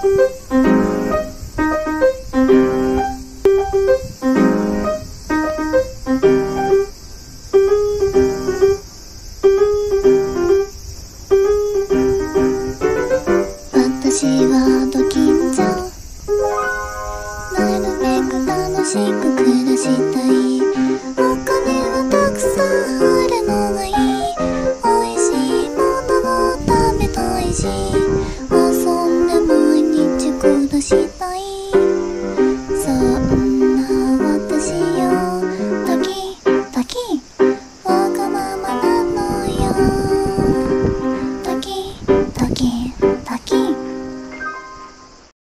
私はドキンちゃん、なるべく楽しく暮